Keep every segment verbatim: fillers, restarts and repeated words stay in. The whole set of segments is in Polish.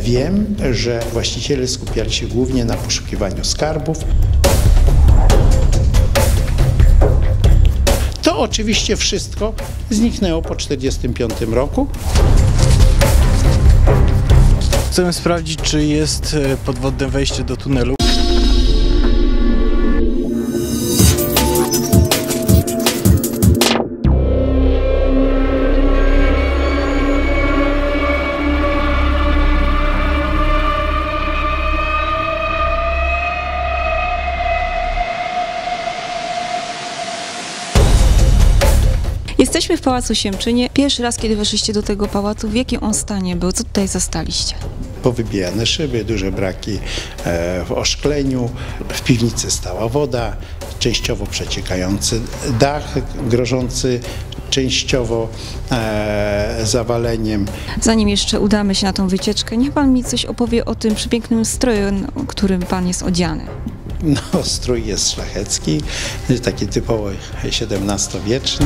Wiem, że właściciele skupiali się głównie na poszukiwaniu skarbów. To oczywiście wszystko zniknęło po tysiąc dziewięćset czterdziestym piątym roku. Chcemy sprawdzić, czy jest podwodne wejście do tunelu. Jesteśmy w Pałacu Siemczynie. Pierwszy raz, kiedy weszliście do tego pałacu, w jakim on stanie był? Co tutaj zastaliście? Powybijane szyby, duże braki w oszkleniu, w piwnicy stała woda, częściowo przeciekający dach, grożący częściowo e, zawaleniem. Zanim jeszcze udamy się na tą wycieczkę, niech pan mi coś opowie o tym przepięknym stroju, którym pan jest odziany. No, strój jest szlachecki, taki typowo siedemnastowieczny.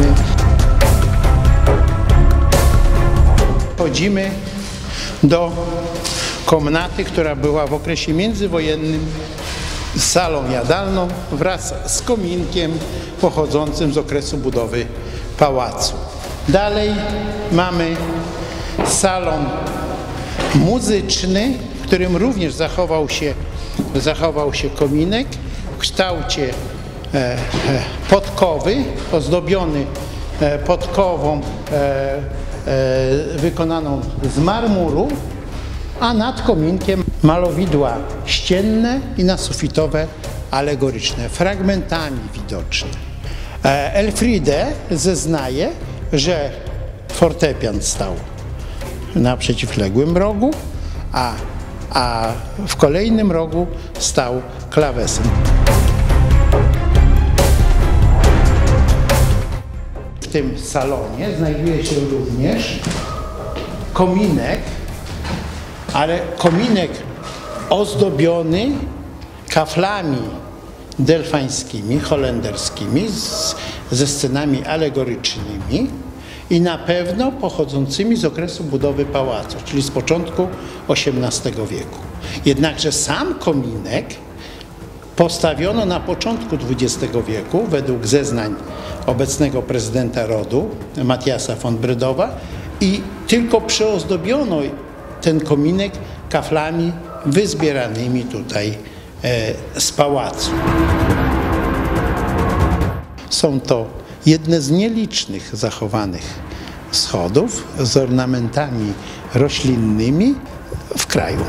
Wchodzimy do komnaty, która była w okresie międzywojennym salą jadalną wraz z kominkiem pochodzącym z okresu budowy pałacu. Dalej mamy salon muzyczny, w którym również zachował się, zachował się kominek w kształcie e, e, podkowy, ozdobiony e, podkową e, e, wykonaną z marmuru, a nad kominkiem malowidła ścienne i nasufitowe alegoryczne, fragmentami widoczne. Elfriede zeznaje, że fortepian stał na przeciwległym rogu, a, a w kolejnym rogu stał klawesyn. W tym salonie znajduje się również kominek, ale kominek ozdobiony kaflami delfańskimi, holenderskimi, z, ze scenami alegorycznymi i na pewno pochodzącymi z okresu budowy pałacu, czyli z początku osiemnastego wieku. Jednakże sam kominek postawiono na początku dwudziestego wieku według zeznań obecnego prezydenta rodu, Matthiasa von Brydowa, i tylko przyozdobiono ten kominek kaflami wyzbieranymi tutaj z pałacu. Są to jedne z nielicznych zachowanych schodów z ornamentami roślinnymi w kraju.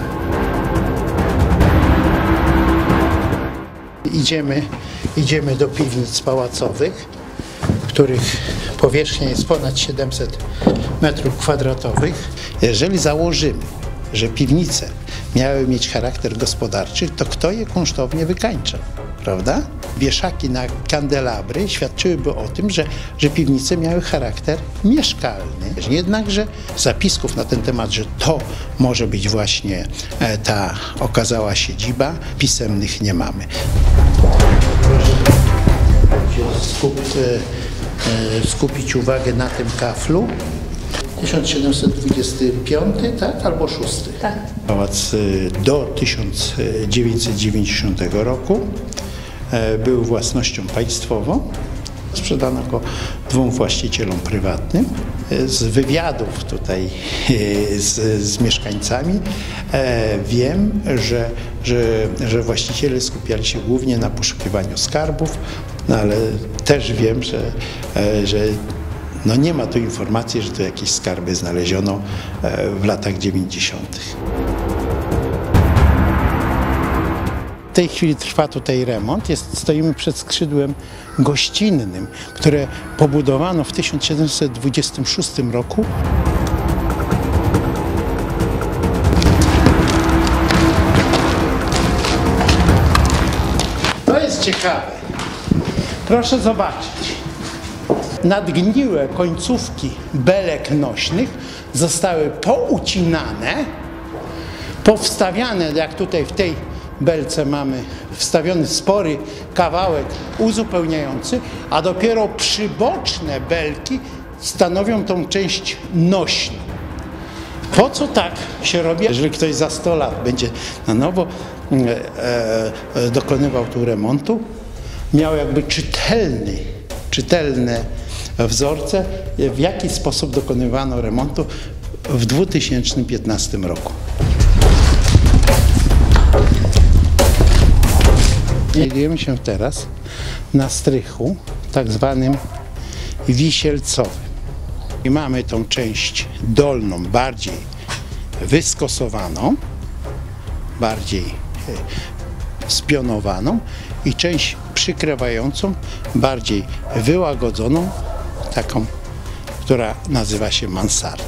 Idziemy, idziemy do piwnic pałacowych, których powierzchnia jest ponad siedemset metrów kwadratowych. Jeżeli założymy, że piwnice miały mieć charakter gospodarczy, to kto je kunsztownie wykańczał, prawda? Wieszaki na kandelabry świadczyłyby o tym, że, że piwnice miały charakter mieszkalny. Jednakże zapisków na ten temat, że to może być właśnie ta okazała siedziba, pisemnych nie mamy. Skup, skupić uwagę na tym kaflu. tysiąc siedemset dwudziesty piąty, tak? Albo szósty. Tak. Pałac do tysiąc dziewięćset dziewięćdziesiątego roku był własnością państwową. Sprzedano go dwóm właścicielom prywatnym. Z wywiadów tutaj z, z mieszkańcami wiem, że, że, że właściciele skupiali się głównie na poszukiwaniu skarbów, no ale też wiem, że, że no nie ma tu informacji, że tu jakieś skarby znaleziono w latach dziewięćdziesiątych. W tej chwili trwa tutaj remont. Jest, stoimy przed skrzydłem gościnnym, które pobudowano w tysiąc siedemset dwudziestym szóstym roku. To jest ciekawe. Proszę zobaczyć. Nadgniłe końcówki belek nośnych zostały poucinane, powstawiane, jak tutaj w tej belce mamy wstawiony spory kawałek uzupełniający, a dopiero przyboczne belki stanowią tą część nośną. Po co tak się robi? Jeżeli ktoś za sto lat będzie na nowo e, e, dokonywał tu remontu, miał jakby czytelny, czytelne wzorce, w jaki sposób dokonywano remontu w dwa tysiące piętnastym roku. Znajdujemy się teraz na strychu tak zwanym wisielcowym. I mamy tą część dolną, bardziej wyskosowaną, bardziej spionowaną i część przykrywającą, bardziej wyłagodzoną, taką, która nazywa się mansardą.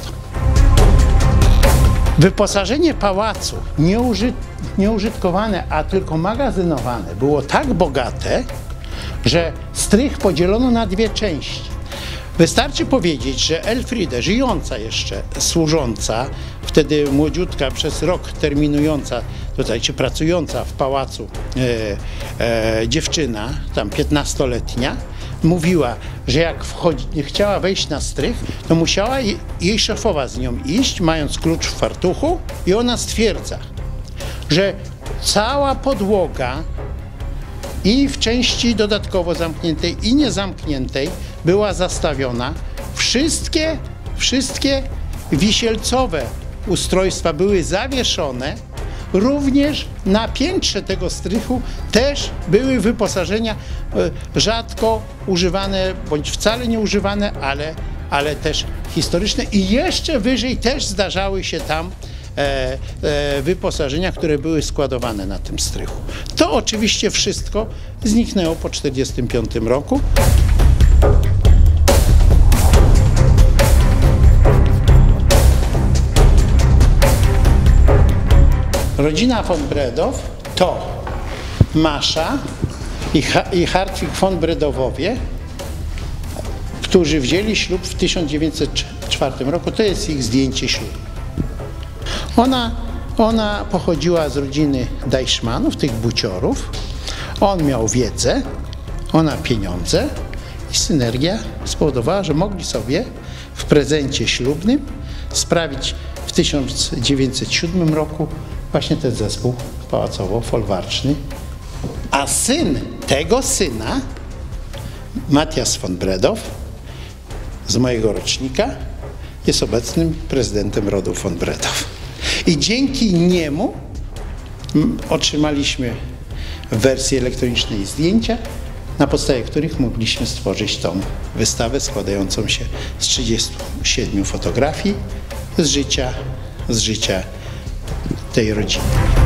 Wyposażenie pałacu nieuży, nieużytkowane, a tylko magazynowane było tak bogate, że strych podzielono na dwie części. Wystarczy powiedzieć, że Elfriede, żyjąca jeszcze, służąca, wtedy młodziutka, przez rok terminująca tutaj, czy pracująca w pałacu e, e, dziewczyna, tam piętnastoletnia, mówiła, że jak wchodzi, chciała wejść na strych, to musiała jej, jej szefowa z nią iść, mając klucz w fartuchu, i ona stwierdza, że cała podłoga i w części dodatkowo zamkniętej i niezamkniętej była zastawiona. Wszystkie, wszystkie wisielcowe ustrojstwa były zawieszone. Również na piętrze tego strychu też były wyposażenia rzadko używane, bądź wcale nie używane, ale, ale też historyczne. I jeszcze wyżej też zdarzały się tam E, e, wyposażenia, które były składowane na tym strychu. To oczywiście wszystko zniknęło po tysiąc dziewięćset czterdziestym piątym roku. Rodzina von Bredow to Masza i, ha i Hartwig von Bredowowie, którzy wzięli ślub w tysiąc dziewięćset czwartym roku. To jest ich zdjęcie ślubu. Ona, ona pochodziła z rodziny Deichmannów, tych buciorów. On miał wiedzę, ona pieniądze i synergia spowodowała, że mogli sobie w prezencie ślubnym sprawić w tysiąc dziewięćset siódmym roku właśnie ten zespół pałacowo-folwarczny. A syn tego syna, Matthias von Bredow, z mojego rocznika, jest obecnym prezydentem rodu von Bredow. I dzięki niemu otrzymaliśmy w wersji elektronicznej zdjęcia, na podstawie których mogliśmy stworzyć tą wystawę składającą się z trzydziestu siedmiu fotografii z życia, z życia tej rodziny.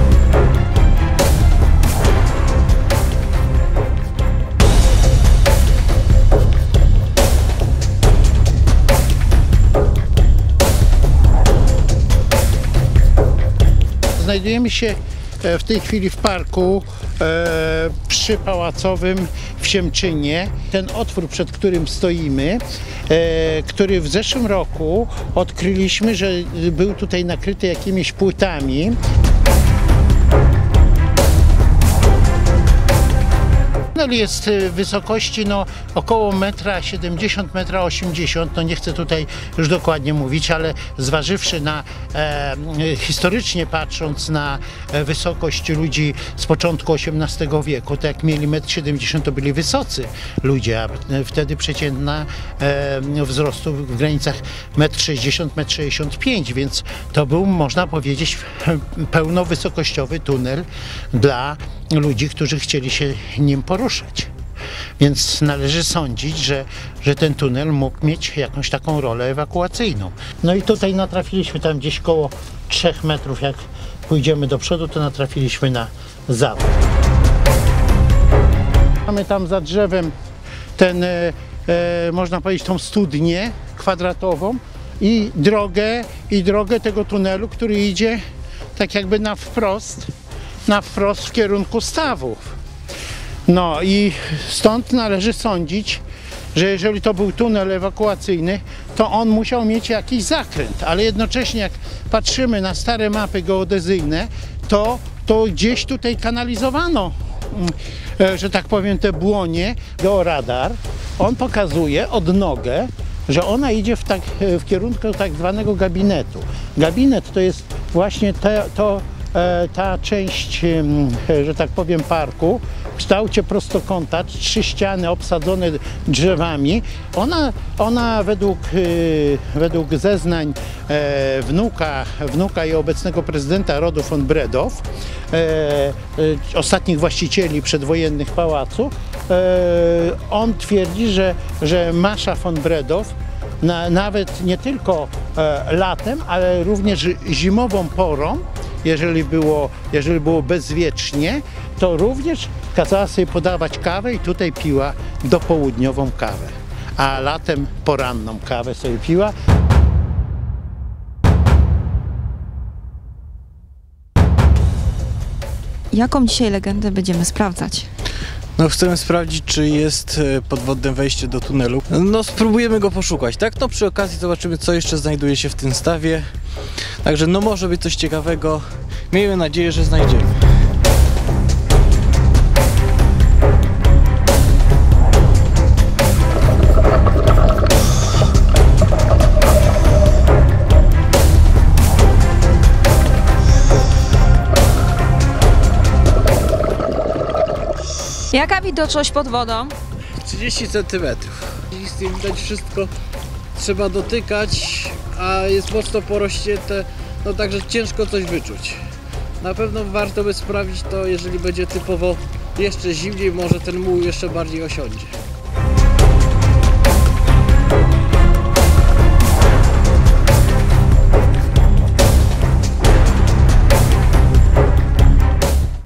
Znajdujemy się w tej chwili w parku e, przypałacowym w Siemczynie. Ten otwór, przed którym stoimy, e, który w zeszłym roku odkryliśmy, że był tutaj nakryty jakimiś płytami. Tunel jest w wysokości no, około metra siedemdziesiąt, metra osiemdziesiąt, no nie chcę tutaj już dokładnie mówić, ale zważywszy na, e, historycznie patrząc na wysokość ludzi z początku osiemnastego wieku, to jak mieli metr siedemdziesiąt, to byli wysocy ludzie, a wtedy przeciętna e, wzrostu w granicach metr sześćdziesiąt, metr sześćdziesiąt pięć, więc to był, można powiedzieć, pełnowysokościowy tunel dla ludzi, którzy chcieli się nim poruszać. Więc należy sądzić, że, że ten tunel mógł mieć jakąś taką rolę ewakuacyjną. No i tutaj natrafiliśmy tam gdzieś koło trzech metrów, jak pójdziemy do przodu, to natrafiliśmy na zawód. Mamy tam za drzewem ten, e, e, można powiedzieć, tą studnię kwadratową i drogę, i drogę tego tunelu, który idzie tak jakby na wprost, na wprost w kierunku stawów. No i stąd należy sądzić, że jeżeli to był tunel ewakuacyjny, to on musiał mieć jakiś zakręt, ale jednocześnie jak patrzymy na stare mapy geodezyjne, to, to gdzieś tutaj kanalizowano, że tak powiem, te błonie. Georadar, on pokazuje odnogę że ona idzie w, tak, w kierunku tak zwanego gabinetu. Gabinet to jest właśnie te, to, e, ta część, e, że tak powiem, parku w kształcie prostokąta, trzy ściany obsadzone drzewami. Ona, ona według, e, według zeznań e, wnuka, wnuka i obecnego prezydenta rodu von Bredow, e, e, ostatnich właścicieli przedwojennych pałacu, e, on twierdzi, że, że Masza von Bredow na, nawet nie tylko e, latem, ale również zimową porą, jeżeli było, jeżeli było bezwiecznie, to również kazała sobie podawać kawę i tutaj piła dopołudniową kawę, a latem poranną kawę sobie piła. Jaką dzisiaj legendę będziemy sprawdzać? No chcemy sprawdzić, czy jest e, podwodne wejście do tunelu. No spróbujemy go poszukać, tak? No przy okazji zobaczymy, co jeszcze znajduje się w tym stawie. Także no może być coś ciekawego. Miejmy nadzieję, że znajdziemy. Jaka widoczność pod wodą? trzydzieści centymetrów. Z tym widać wszystko, trzeba dotykać, a jest mocno porośnięte, no także ciężko coś wyczuć. Na pewno warto by sprawdzić to, jeżeli będzie typowo jeszcze zimniej, może ten muł jeszcze bardziej osiądzie.